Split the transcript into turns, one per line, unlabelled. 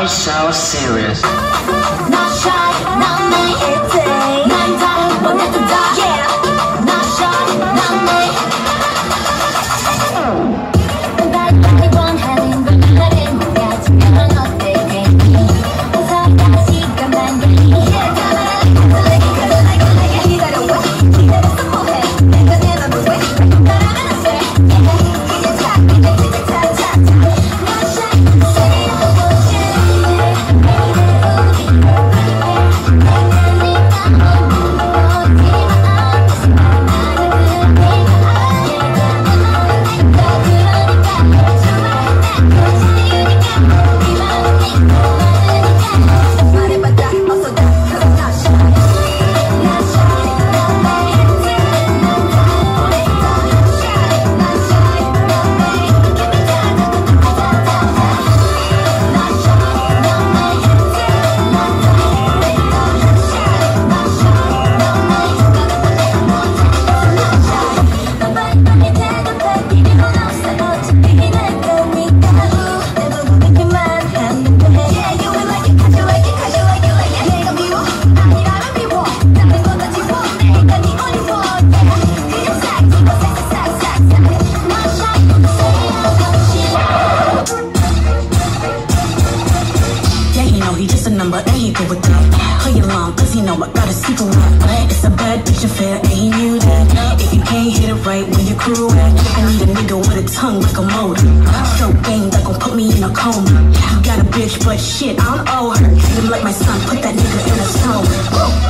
I'm so serious.
Not shy, not me, it's a nine time, but not the dark. Yeah, not shy, not me. But I won't have him, but let him get to me. I'm not taking me. Cause I got to see the man get me. Yeah, got it. He got away. He got a simple head. Never be wait. But I'm gonna say, yeah, he just got me. Not shy, say I'm bullshit.
But shit, I don't owe her. Treat him like my son, put that nigga in a stone.